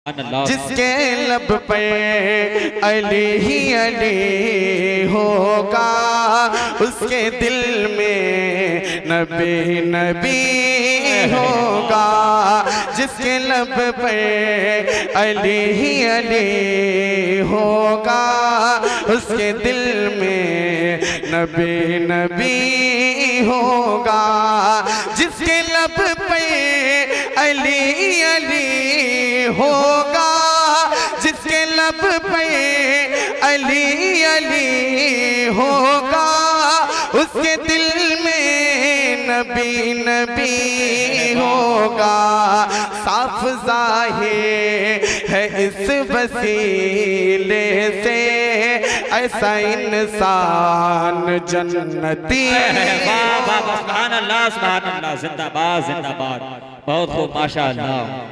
जिसके लब पे अली ही अली होगा, उसके दिल में नबी नबी होगा। जिसके लब पे अली ही अली होगा, उसके दिल में नबी नबी होगा। जिसके लब पे अली अली होगा, जिसके लब पे अली अली होगा, उसके दिल में नबी नबी होगा। साफ ज़ाहिर है इस वसीले से ऐसा इंसान जन्नती। सुभान अल्लाह सुभान अल्लाह, जिंदाबाद जिंदाबाद, बहुत खूब माशाअल्लाह।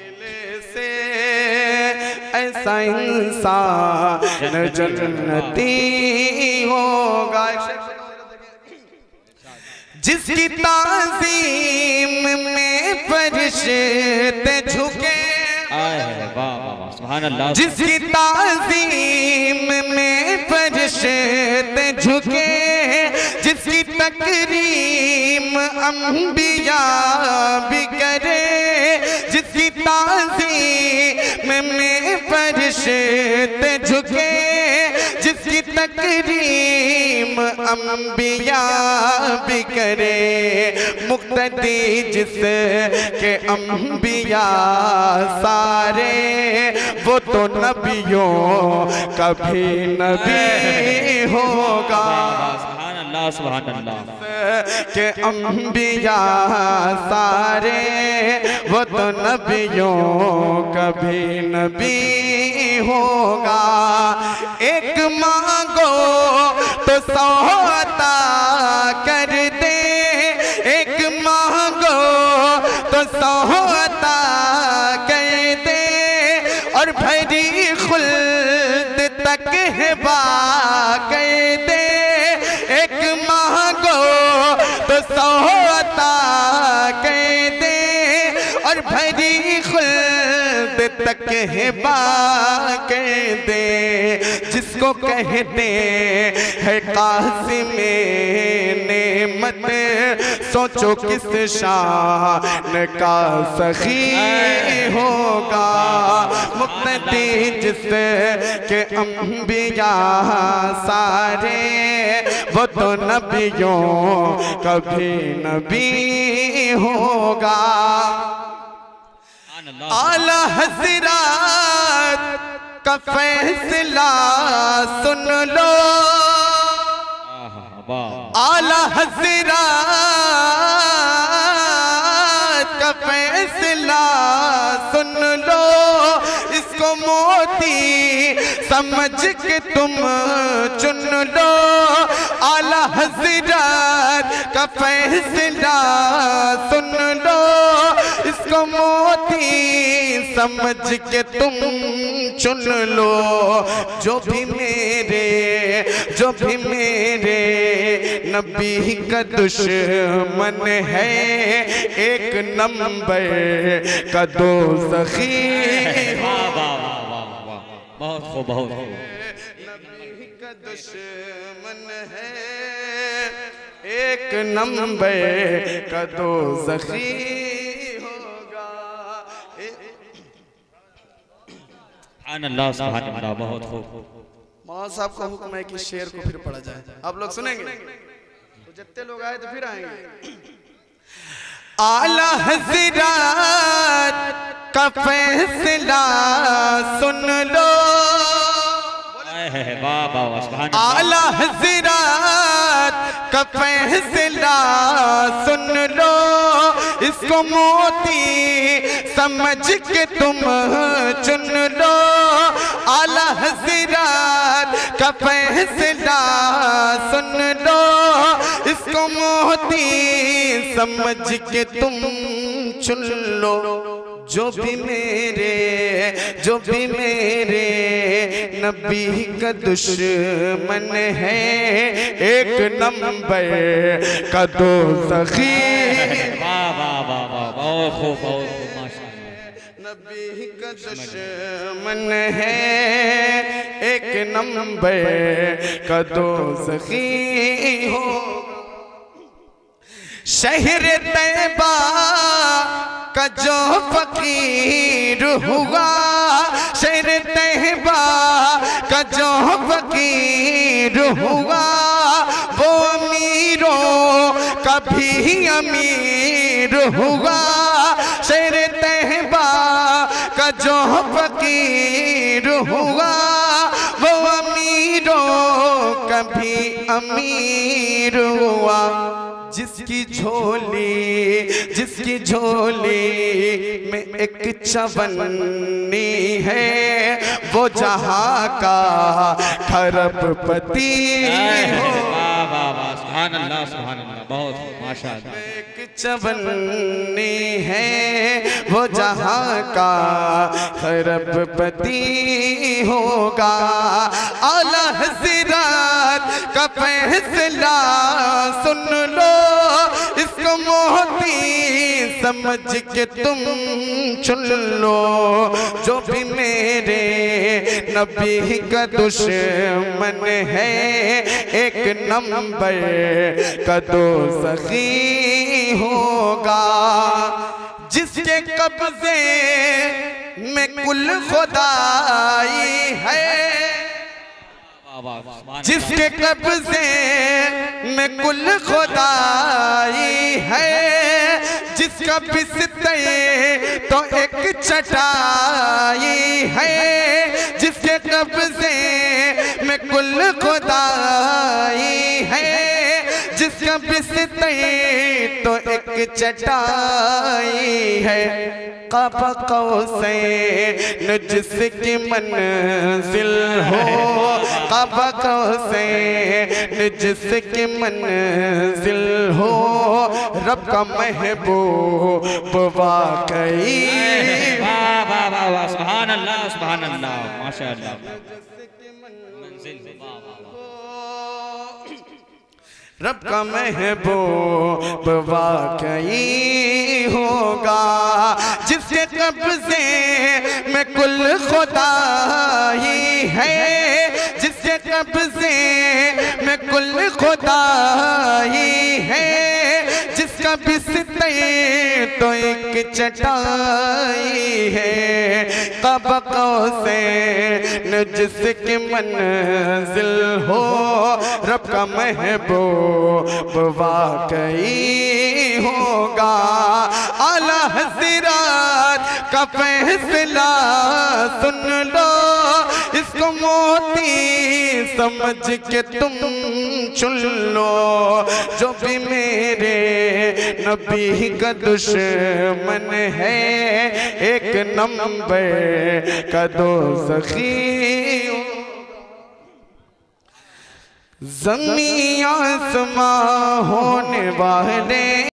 ऐसा इंसान जन्नती होगा। जिसकी ताज़ीम में फरिश्ते झुके, जिसकी ताज़ीम में फरिश्ते झुके, जिसकी तकरीम अंबिया भी करे, जिसकी ताज़ीम में फरिश्ते झुके, जिसकी तकरीम अंबिया भी करे। मुक्तदी जिसके अंबिया सारे, वो तो नबियों कभी नबी होगा। सुभान अल्लाह के अंबिया सारे, वो तो नबियों कभी नबी होगा। एक मांगो तो 100 अता कर दे, एक मांगो तो 100 अता कर दे, और भरी खुल्द तक है बा कर दे। एक मांगो तो 100 अता कर दे, और भरी खुल्द तक है बा कर दे। जिसको कहते है कासिमे नेमत, सोचो किस शान का सखी होगा। मुक्तदी जिसके अंबिया सारे, वो तो नबियों कभी नबी होगा। आला हज़रात का फैसला सुन लो, आला हज़रात का फैसला सुन लो। इसको मोती समझ के तुम चुन लो, आला हज़रात का फैसला सुन लो। इसको मोती समझ के तुम चुन लो। जो भी मेरे नबी का दुश्मन है, एक नंबर का दोज़खी। बहुत खूब बहुत खूब। नबी का दुश्मन है, एक नंबर का दोज़खी होगा। सुभान अल्लाह सुभान अल्लाह, बहुत खूब। मौलाना साहब का हुक्म है कि शेर को फिर पढ़ा जाए। आप लोग सुनेंगे तो जितने लोग आए तो फिर आएंगे। आला हज़रात का फैसला सुन लो, आला हज़रात का फैसला सुन लो। इसको मोती समझ के तुम चुन लो, आला हज़रात का फैसला सुन लो। इसको मोती समझ के तुम चुन लो। जो भी मेरे नबी का दुश्मन है, एक नंबर का दोज़खी। वाह वाह वाह वाह, बहुत खूब माशाअल्लाह। नबी नबी का दुश्मन है एक नंबर का दोज़खी हो। शहर तैबा का जो फकीर हुआ, शहर तैबा का जो फकीर हुआ, वो अमीरों का भी अमीर हुआ। शहर तैबा का जो फकीर हुआ, वो अमीरों का भी अमीर हुआ। जिसकी झोली में एक चवन्नी है, वो जहां का खरबपति हो। सुभान अल्लाह, सुभान अल्लाह, बहुत माशाअल्लाह। एक चवन्नी है, वो जहां का खरबपति होगा। आला हज़रत का फैसला सुन लो, इसको मोती समझ के तुम चुन लो। जो भी मेरे नबी का दुश्मन है एक नंबर का दोज़खी होगा। जिसके कब्जे में कुल खुदाई है, जिसके कब्जे में कुल खुदाई है, जिसका बिस्तर तो एक चटाई है, जिसके कब्जे में कुल खुदाई है, जिसका बिस्तर तो एक चटाई है। काबा कौसैन जिसकी मंजिल हो, काबा कौसैन जिसकी मंजिल हो, रब का महबूब वाकई। वाह वाह वाह वाह, सुभान अल्लाह, सुभान अल्लाह, माशाअल्लाह। रब का महबूब वाकई होगा। जिसके कब्जे में कुल खुदाई है, जिसके कब्जे में कुल खुदाई है, जिसका बिस्तर तो एक चटाई है। काबा कौसैन जिसकी मंजिल हो, रब का महबूब वाकई होगा। आला हज़रत का फैसला सुन लो, इसको मोती समझ के तुम चुन लो। जो भी मेरे नबी का दुश्मन है एक नंबर का दोज़खी। ज़मीं आसमां होने वाले